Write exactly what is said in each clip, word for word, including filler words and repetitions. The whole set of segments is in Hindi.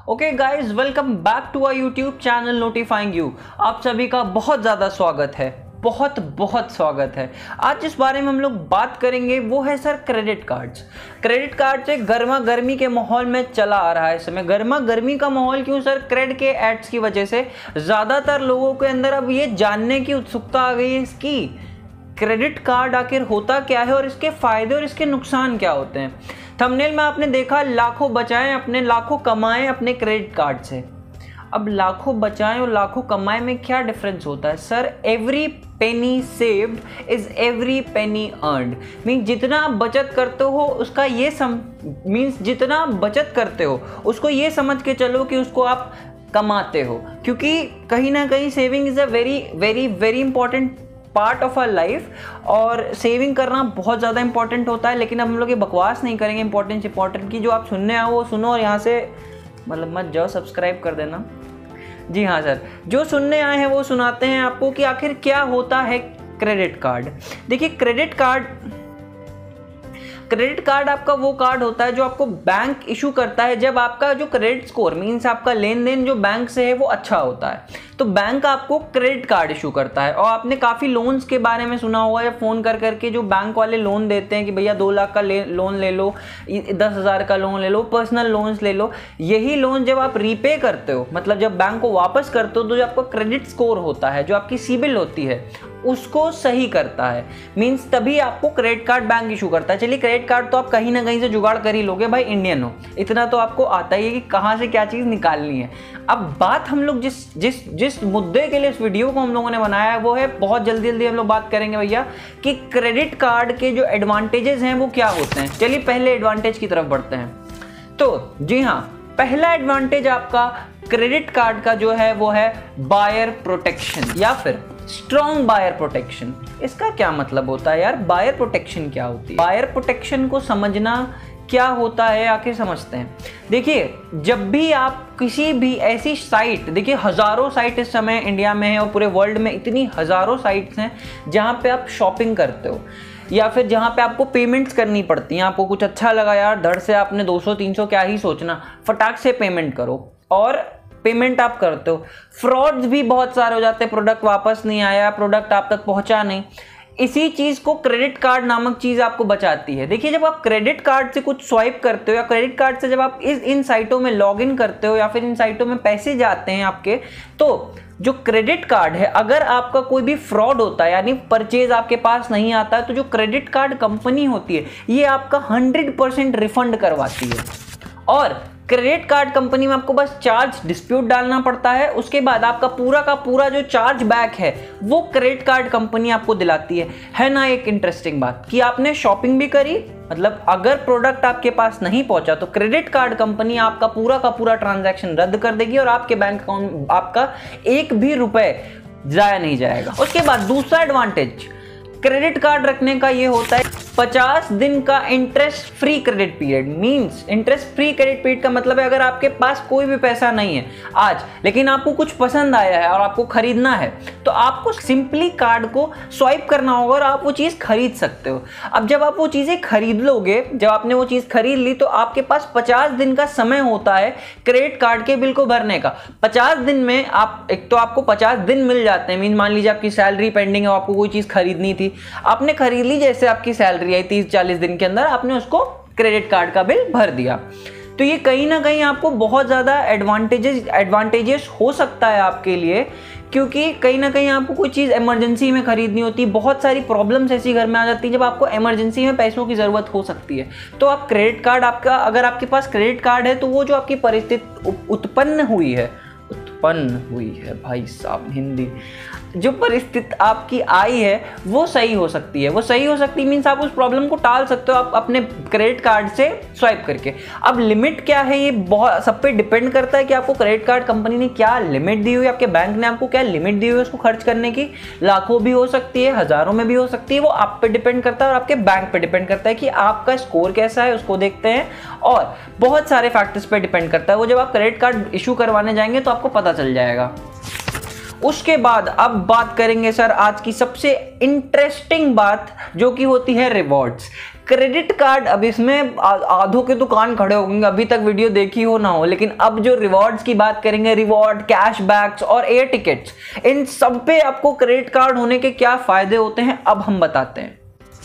Okay guys, welcome back to our YouTube channel notifying you. आप सभी का बहुत ज़्यादा स्वागत है, बहुत बहुत स्वागत है। आज जिस बारे में हम लोग बात करेंगे वो है sir credit cards. Credit card से गर्मा गर्मी के माहौल में चला आ रहा है इस समय। गर्मा गर्मी का माहौल क्यों सर? क्रेडिट के एड्स की वजह से ज़्यादातर लोगों के अंदर अब ये जानने की उत्सुकता आ गई है इसकी क्रेडिट कार्ड आखिर होता क्या है और इसके फ़ायदे और इसके नुकसान क्या होते हैं। थंबनेल में आपने देखा लाखों बचाएं अपने, लाखों कमाएं अपने क्रेडिट कार्ड से। अब लाखों बचाएं और लाखों कमाएं में क्या डिफरेंस होता है sir? Every penny saved is every penny earned. Mean जितना आप बचत करते हो उसका ये सम मीन्स जितना आप बचत करते हो उसको ये समझ के चलो कि उसको आप कमाते हो, क्योंकि कहीं ना कहीं saving is a very very very important part of our life और सेविंग करना बहुत ज़्यादा इंपॉर्टेंट होता है। लेकिन अब हम लोग ये बकवास नहीं करेंगे इंपॉर्टेंट इंपॉर्टेंट की। जो आप सुनने आओ वो सुनो और यहाँ से मतलब मत जाओ, सब्सक्राइब कर देना। जी हाँ सर, जो सुनने आए हैं वो सुनाते हैं आपको कि आखिर क्या होता है क्रेडिट कार्ड। देखिए, क्रेडिट कार्ड क्रेडिट कार्ड आपका वो कार्ड होता है जो आपको बैंक इशू करता है जब आपका जो क्रेडिट स्कोर मीन्स आपका लेन देन जो बैंक से है वो अच्छा होता है, तो बैंक आपको क्रेडिट कार्ड इशू करता है। और आपने काफ़ी लोन्स के बारे में सुना होगा या फ़ोन कर करके जो बैंक वाले लोन देते हैं कि भैया दो लाख का ले, लोन ले लो, दस हज़ार का लोन ले लो, पर्सनल लोन्स ले लो। यही लोन जब आप रीपे करते हो, मतलब जब बैंक को वापस करते हो, तो जो आपका क्रेडिट स्कोर होता है, जो आपकी सिबिल होती है, उसको सही करता है। मीन्स तभी आपको क्रेडिट कार्ड बैंक इशू करता है। चलिए, क्रेडिट कार्ड तो आप कहीं ना कहीं से जुगाड़ कर ही लोगे, भाई इंडियन हो, इतना तो आपको आता ही है कि कहाँ से क्या चीज़ निकालनी है। अब बात हम लोग जिस जिस जिस मुद्दे के लिए इस वीडियो को हम लोगों ने बनाया है वो है, बहुत जल्दी जल्दी हम लोग बात करेंगे भैया कि क्रेडिट कार्ड के जो एडवांटेजेस हैं वो क्या होते हैं। चलिए पहले एडवांटेज की तरफ बढ़ते हैं। तो जी हाँ, पहला एडवांटेज आपका क्रेडिट कार्ड का जो है वो है बायर प्रोटेक्शन या फिर स्ट्रॉन्ग बायर प्रोटेक्शन। इसका क्या मतलब होता है यार? बायर प्रोटेक्शन क्या होती है? बायर प्रोटेक्शन को समझना क्या होता है आखिर समझते हैं। देखिए, जब भी आप किसी भी ऐसी साइट, देखिए हज़ारों साइट इस समय इंडिया में है और पूरे वर्ल्ड में इतनी हज़ारों साइट्स हैं जहाँ पे आप शॉपिंग करते हो या फिर जहाँ पे आपको पेमेंट्स करनी पड़ती हैं। आपको कुछ अच्छा लगा यार, धड़ से आपने दो सौ तीन सौ क्या ही सोचना, फटाक से पेमेंट करो और पेमेंट आप करते हो। फ्रॉड्स भी बहुत सारे हो जाते हैं, प्रोडक्ट वापस नहीं आया, प्रोडक्ट आप तक पहुंचा नहीं। इसी चीज़ को क्रेडिट कार्ड नामक चीज़ आपको बचाती है। देखिए, जब आप क्रेडिट कार्ड से कुछ स्वाइप करते हो या क्रेडिट कार्ड से जब आप इस इन साइटों में लॉगिन करते हो या फिर इन साइटों में पैसे जाते हैं आपके, तो जो क्रेडिट कार्ड है, अगर आपका कोई भी फ्रॉड होता है यानी परचेज आपके पास नहीं आता है, तो जो क्रेडिट कार्ड कंपनी होती है ये आपका हंड्रेड परसेंट रिफंड करवाती है। और क्रेडिट कार्ड कंपनी में आपको बस चार्ज डिस्प्यूट डालना पड़ता है, उसके बाद आपका पूरा का पूरा जो चार्ज बैक है वो क्रेडिट कार्ड कंपनी आपको दिलाती है। है ना एक इंटरेस्टिंग बात कि आपने शॉपिंग भी करी, मतलब अगर प्रोडक्ट आपके पास नहीं पहुंचा तो क्रेडिट कार्ड कंपनी आपका पूरा का पूरा ट्रांजैक्शन रद्द कर देगी और आपके बैंक अकाउंट आपका एक भी रुपए जाया नहीं जाएगा। उसके बाद दूसरा एडवांटेज क्रेडिट कार्ड रखने का ये होता है पचास दिन का interest free credit period. Means interest free credit period का मतलब है, अगर आपके पास कोई भी पैसा नहीं है आज, लेकिन आपको कुछ पसंद आया है और आपको खरीदना है, तो आपको सिंपली कार्ड को स्वाइप करना होगा और आप वो चीज़ खरीद सकते हो। अब जब आप वो चीज़ें खरीद लोगे, जब आपने वो चीज़ खरीद ली, तो आपके पास पचास दिन का समय होता है क्रेडिट कार्ड के बिल को भरने का। पचास दिन में आप, एक तो आपको पचास दिन मिल जाते हैं। मीन मान लीजिए आपकी सैलरी पेंडिंग है, आपको कोई चीज़ खरीदनी थी, आपने खरीद ली, जैसे आपकी सैलरी आई तीस चालीस दिन के अंदर आपने उसको क्रेडिट कार्ड का बिल भर दिया। तो ये कहीं ना कहीं आपको बहुत ज़्यादा एडवांटेजेस एडवांटेजेस हो सकता है आपके लिए, क्योंकि कहीं ना कहीं आपको कोई चीज़ इमरजेंसी में खरीदनी होती है, बहुत सारी प्रॉब्लम्स ऐसी घर में आ जाती है जब आपको इमरजेंसी में पैसों की ज़रूरत हो सकती है। तो आप क्रेडिट कार्ड, आपका अगर आपके पास क्रेडिट कार्ड है तो वो जो आपकी परिस्थिति उत्पन्न हुई है उत्पन्न हुई है भाई साहब हिंदी जो परिस्थिति आपकी आई है वो सही हो सकती है। वो सही हो सकती है मीन्स आप उस प्रॉब्लम को टाल सकते हो आप अपने क्रेडिट कार्ड से स्वाइप करके। अब लिमिट क्या है, ये बहुत सब पे डिपेंड करता है कि आपको क्रेडिट कार्ड कंपनी ने क्या लिमिट दी हुई है, आपके बैंक ने आपको क्या लिमिट दी हुई है उसको खर्च करने की। लाखों भी हो सकती है, हज़ारों में भी हो सकती है, वो आप पे डिपेंड करता है और आपके बैंक पे डिपेंड करता है कि आपका स्कोर कैसा है, उसको देखते हैं और बहुत सारे फैक्टर्स पे डिपेंड करता है। वो जब आप क्रेडिट कार्ड इशू करवाने जाएंगे तो आपको पता चल जाएगा। उसके बाद अब बात करेंगे सर आज की सबसे इंटरेस्टिंग बात, जो कि होती है रिवॉर्ड्स। क्रेडिट कार्ड, अब इसमें आधों के दुकान खड़े होंगे, अभी तक वीडियो देखी हो ना हो, लेकिन अब जो रिवॉर्ड्स की बात करेंगे, रिवॉर्ड, कैशबैक्स और एयर टिकट्स, इन सब पे आपको क्रेडिट कार्ड होने के क्या फायदे होते हैं अब हम बताते हैं।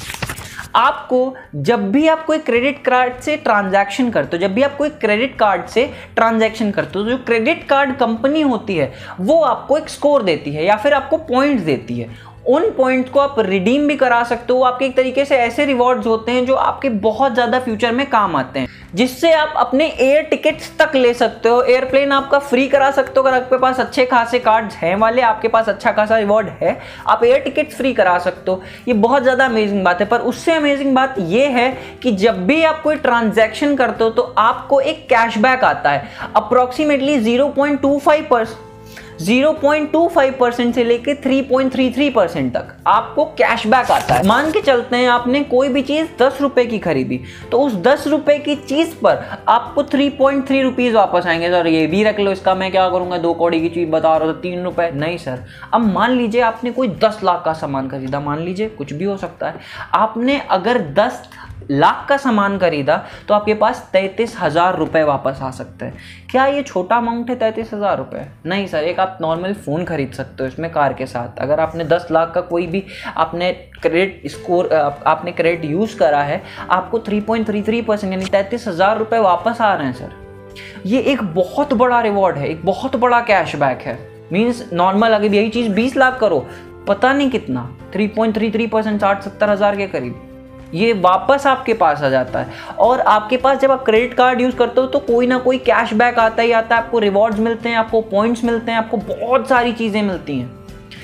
आपको जब भी आप कोई क्रेडिट कार्ड से ट्रांजैक्शन करते हो, जब भी आप कोई क्रेडिट कार्ड से ट्रांजैक्शन करते हो, जो क्रेडिट कार्ड कंपनी होती है वो आपको एक स्कोर देती है या फिर आपको पॉइंट्स देती है। उन पॉइंट्स को आप रिडीम भी करा सकते हो। आपके एक तरीके से ऐसे रिवॉर्ड्स होते हैं जो आपके बहुत ज़्यादा फ्यूचर में काम आते हैं, जिससे आप अपने एयर टिकट्स तक ले सकते हो, एयरप्लेन आपका फ्री करा सकते हो। अगर आपके पास अच्छे खासे कार्ड्स हैं वाले, आपके पास अच्छा खासा रिवॉर्ड है, आप एयर टिकट्स फ्री करा सकते हो। ये बहुत ज़्यादा अमेजिंग बात है। पर उससे अमेजिंग बात ये है कि जब भी आप कोई ट्रांजैक्शन करते हो तो आपको एक कैशबैक आता है, approximately zero point two five percent zero point two five percent से लेकर three point three three percent तक आपको कैशबैक आता है। मान के चलते हैं आपने कोई भी चीज दस रुपए की खरीदी, तो उस दस रुपए की चीज पर आपको थ्री पॉइंट थ्री रुपीज वापस आएंगे। सर ये भी रख लो, इसका मैं क्या करूंगा, दो कौड़ी की चीज बता रहा था तीन रुपए। नहीं सर, अब मान लीजिए आपने कोई दस लाख का सामान खरीदा, मान लीजिए कुछ भी हो सकता है, आपने अगर दस लाख का सामान खरीदा तो आपके पास तैंतीस हजार रुपए वापस आ सकते हैं। क्या ये छोटा अमाउंट है तैंतीस हजार रुपए? नहीं सर, एक आप नॉर्मल फ़ोन खरीद सकते हो इसमें कार के साथ। अगर आपने दस लाख का कोई भी आपने क्रेडिट स्कोर आपने क्रेडिट यूज़ करा है, आपको three point three three percent यानी तैंतीस हजार रुपये वापस आ रहे हैं सर। ये एक बहुत बड़ा रिवॉर्ड है, एक बहुत बड़ा कैशबैक है। मीन्स नॉर्मल अगर यही चीज़ बीस लाख करो, पता नहीं कितना, three point three three percent साठ सत्तर हज़ार के करीब ये वापस आपके पास आ जाता है। और आपके पास जब आप क्रेडिट कार्ड यूज़ करते हो तो कोई ना कोई कैशबैक आता ही आता है, आपको रिवॉर्ड्स मिलते हैं, आपको पॉइंट्स मिलते हैं, आपको बहुत सारी चीज़ें मिलती हैं।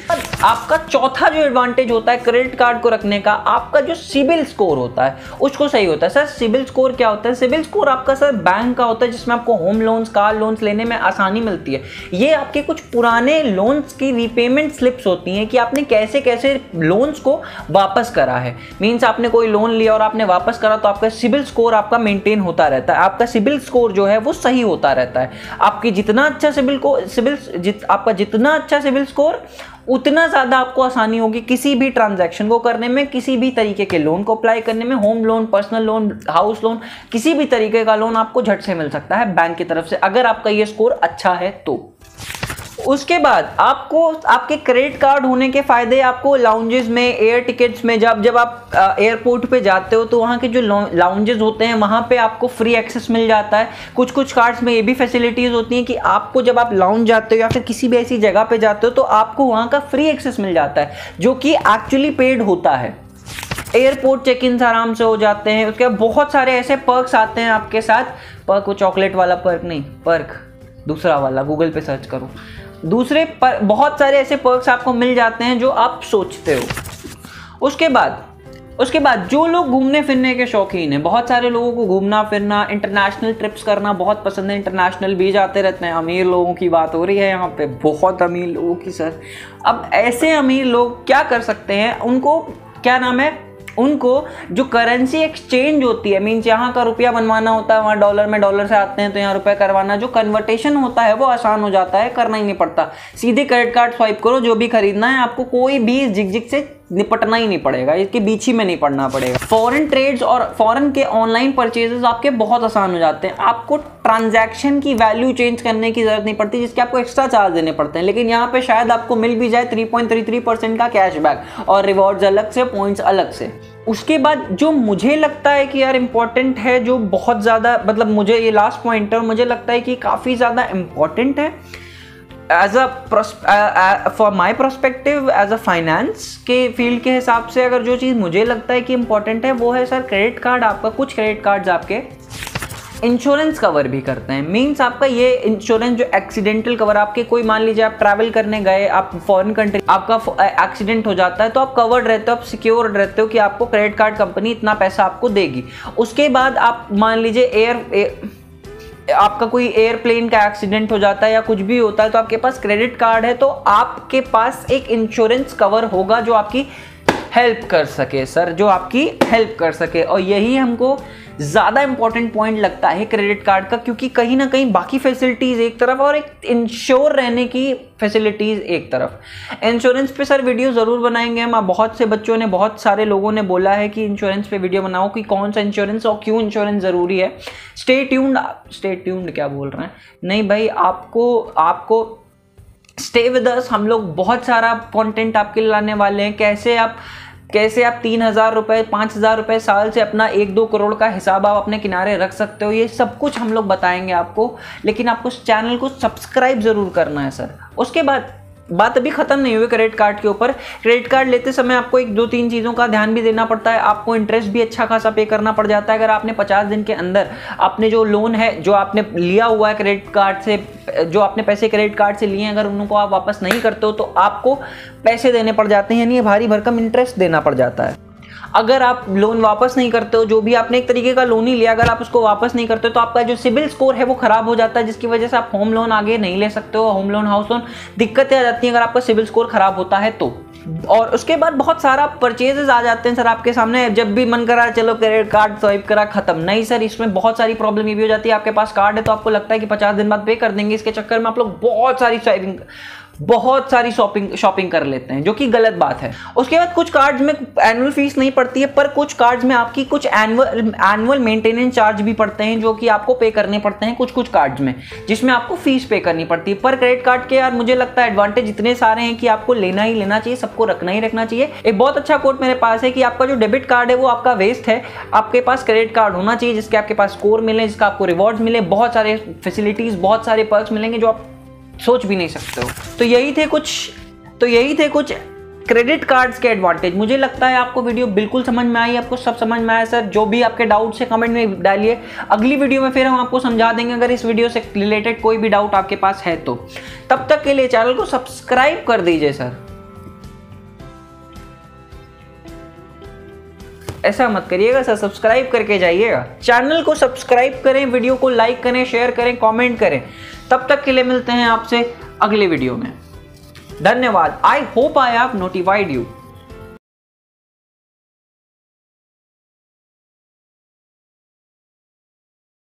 आपका चौथा जो एडवांटेज होता है क्रेडिट कार्ड को रखने का, आपका जो सिबिल स्कोर होता है उसको सही होता है। सर सिबिल स्कोर क्या होता है? सिबिल स्कोर आपका सर बैंक का होता है, जिसमें आपको होम लोन्स, कार लोन्स लेने में आसानी मिलती है। ये आपके कुछ पुराने लोन्स की रीपेमेंट स्लिप्स होती हैं कि आपने कैसे कैसे लोन्स को वापस करा है। मीन्स आपने कोई लोन लिया और आपने वापस करा तो आपका सिबिल स्कोर आपका मेंटेन होता रहता है, आपका सिबिल स्कोर जो है वो सही होता रहता है। आपकी जितना अच्छा सिबिल को सिबिल जित आपका जितना अच्छा सिबिल स्कोर, उतना ज़्यादा आपको आसानी होगी किसी भी ट्रांजैक्शन को करने में, किसी भी तरीके के लोन को अप्लाई करने में। Home loan, personal loan, house loan, किसी भी तरीके का लोन आपको झट से मिल सकता है बैंक की तरफ से, अगर आपका ये स्कोर अच्छा है तो। उसके बाद आपको आपके क्रेडिट कार्ड होने के फायदे आपको लाउंजेस में, एयर टिकट्स में, जब जब आप एयरपोर्ट पे जाते हो तो वहाँ के जो लाउंजेस होते हैं वहाँ पे आपको फ्री एक्सेस मिल जाता है। कुछ कुछ कार्ड्स में ये भी फैसिलिटीज़ होती हैं कि आपको जब आप लाउंज जाते हो या फिर किसी भी ऐसी जगह पे जाते हो तो आपको वहाँ का फ्री एक्सेस मिल जाता है, जो कि एक्चुअली पेड होता है। एयरपोर्ट चेक इन आराम से हो जाते हैं। उसके बाद बहुत सारे ऐसे पर्क्स आते हैं आपके साथ। पर्क वो चॉकलेट वाला पर्क नहीं, पर्क दूसरा वाला, गूगल पे सर्च करो। दूसरे पर बहुत सारे ऐसे पर्क्स आपको मिल जाते हैं जो आप सोचते हो। उसके बाद उसके बाद जो लोग घूमने फिरने के शौकीन हैं, बहुत सारे लोगों को घूमना फिरना, इंटरनेशनल ट्रिप्स करना बहुत पसंद है। इंटरनेशनल भी जाते रहते हैं। अमीर लोगों की बात हो रही है यहाँ पे, बहुत अमीर लोगों की सर। अब ऐसे अमीर लोग क्या कर सकते हैं, उनको क्या नाम है, उनको जो करेंसी एक्सचेंज होती है, मीन्स यहाँ का रुपया बनवाना होता है, वहाँ डॉलर में डॉलर से आते हैं तो यहाँ रुपया करवाना, जो कन्वर्टेशन होता है वो आसान हो जाता है, करना ही नहीं पड़ता। सीधे क्रेडिट कार्ड स्वाइप करो, जो भी खरीदना है आपको कोई भी झिकझिक से निपटना ही नहीं पड़ेगा, इसके बीच ही में नहीं पड़ना पड़ेगा। फॉरेन ट्रेड्स और फॉरेन के ऑनलाइन परचेजेस आपके बहुत आसान हो जाते हैं। आपको ट्रांजैक्शन की वैल्यू चेंज करने की जरूरत नहीं पड़ती, जिसके आपको एक्स्ट्रा चार्ज देने पड़ते हैं। लेकिन यहाँ पे शायद आपको मिल भी जाए three point three three percent का कैशबैक और रिवॉर्ड्स अलग से, पॉइंट्स अलग से। उसके बाद जो मुझे लगता है कि यार इंपॉर्टेंट है, जो बहुत ज़्यादा, मतलब मुझे ये लास्ट पॉइंट है और मुझे लगता है कि काफ़ी ज़्यादा इम्पॉर्टेंट है as a for my perspective, as a finance के फील्ड के हिसाब से, अगर जो चीज़ मुझे लगता है कि इम्पॉर्टेंट है वो है सर क्रेडिट कार्ड। आपका कुछ क्रेडिट कार्ड्स आपके इंश्योरेंस कवर भी करते हैं। मींस आपका ये इंश्योरेंस जो एक्सीडेंटल कवर, आपके कोई मान लीजिए आप ट्रैवल करने गए, आप फॉरेन कंट्री, आपका एक्सीडेंट हो जाता है तो आप कवर्ड रहते हो, आप सिक्योर रहते हो कि आपको क्रेडिट कार्ड कंपनी इतना पैसा आपको देगी। उसके बाद आप मान लीजिए एयर आपका कोई एयरप्लेन का एक्सीडेंट हो जाता है या कुछ भी होता है तो आपके पास क्रेडिट कार्ड है तो आपके पास एक इंश्योरेंस कवर होगा जो आपकी हेल्प कर सके सर, जो आपकी हेल्प कर सके। और यही हमको ज़्यादा इंपॉर्टेंट पॉइंट लगता है क्रेडिट कार्ड का, क्योंकि कहीं ना कहीं बाकी फैसिलिटीज़ एक तरफ और एक इंश्योर रहने की फैसिलिटीज़ एक तरफ। इंश्योरेंस पे सर वीडियो ज़रूर बनाएंगे हम। बहुत से बच्चों ने, बहुत सारे लोगों ने बोला है कि इंश्योरेंस पे वीडियो बनाओ कि कौन सा इंश्योरेंस और क्यों इंश्योरेंस ज़रूरी है। स्टे ट्यून्ड, स्टे ट्यून्ड क्या बोल रहे हैं, नहीं भाई, आपको आपको स्टे विद अस। हम लोग बहुत सारा कंटेंट आपके लिए लाने वाले हैं। कैसे आप कैसे आप तीन हज़ार रुपये पाँच हज़ार रुपये साल से अपना एक दो करोड़ का हिसाब आप अपने किनारे रख सकते हो, ये सब कुछ हम लोग बताएंगे आपको। लेकिन आपको इस चैनल को सब्सक्राइब ज़रूर करना है सर। उसके बाद बात अभी ख़त्म नहीं हुई क्रेडिट कार्ड के ऊपर। क्रेडिट कार्ड लेते समय आपको एक दो तीन चीज़ों का ध्यान भी देना पड़ता है। आपको इंटरेस्ट भी अच्छा खासा पे करना पड़ जाता है। अगर आपने पचास दिन के अंदर आपने जो लोन है, जो आपने लिया हुआ है क्रेडिट कार्ड से, जो आपने पैसे क्रेडिट कार्ड से लिए हैं, अगर उनको आप वापस नहीं करते हो तो आपको पैसे देने पड़ जाते हैं, यानी भारी भरकम इंटरेस्ट देना पड़ जाता है। अगर आप लोन वापस नहीं करते हो, जो भी आपने एक तरीके का लोन ही लिया, अगर आप उसको वापस नहीं करते हो तो आपका जो सिबिल स्कोर है वो खराब हो जाता है, जिसकी वजह से आप होम लोन आगे नहीं ले सकते हो। होम लोन, हाउस लोन, दिक्कतें आ जाती हैं अगर आपका सिबिल स्कोर खराब होता है तो। और उसके बाद बहुत सारा परचेजेस आ जाते हैं सर आपके सामने। जब भी मन करा चलो क्रेडिट कार्ड स्वाइप करा, खत्म। नहीं सर, इसमें बहुत सारी प्रॉब्लम ये भी हो जाती है। आपके पास कार्ड है तो आपको लगता है कि पचास दिन बाद पे कर देंगे, इसके चक्कर में आप लोग बहुत सारी स्वाइपिंग बहुत सारी शॉपिंग शॉपिंग कर लेते हैं, जो कि गलत बात है। उसके बाद कुछ कार्ड्स में एनुअल फीस नहीं पड़ती है, पर कुछ कार्ड्स में आपकी कुछ एनुअल एनुअल मेंटेनेंस चार्ज भी पड़ते हैं, जो कि आपको पे करने पड़ते हैं कुछ कुछ कार्ड्स में, जिसमें आपको फीस पे करनी पड़ती है। पर क्रेडिट कार्ड के यार मुझे लगता है एडवांटेज इतने सारे हैं कि आपको लेना ही लेना चाहिए, सबको रखना ही रखना चाहिए। एक बहुत अच्छा कोट मेरे पास है कि आपका जो डेबिट कार्ड है वो आपका वेस्ट है, आपके पास क्रेडिट कार्ड होना चाहिए जिसके आपके पास स्कोर मिले, जिसका आपको रिवॉर्ड्स मिले, बहुत सारे फैसिलिटीज, बहुत सारे पर्क्स मिलेंगे जो आप सोच भी नहीं सकते हो। तो यही थे कुछ तो यही थे कुछ क्रेडिट कार्ड्स के एडवांटेज। मुझे लगता है आपको वीडियो बिल्कुल समझ में आई, आपको सब समझ में आया सर। जो भी आपके डाउट्स है कमेंट में डालिए, अगली वीडियो में फिर हम आपको समझा देंगे अगर इस वीडियो से रिलेटेड कोई भी डाउट आपके पास है तो। तब तक के लिए चैनल को सब्सक्राइब कर दीजिए सर। ऐसा मत करिएगा सर, सब्सक्राइब करके जाइएगा। चैनल को सब्सक्राइब करें, वीडियो को लाइक करें, शेयर करें, कमेंट करें। तब तक के लिए मिलते हैं आपसे अगले वीडियो में। धन्यवाद। I hope I have notified you.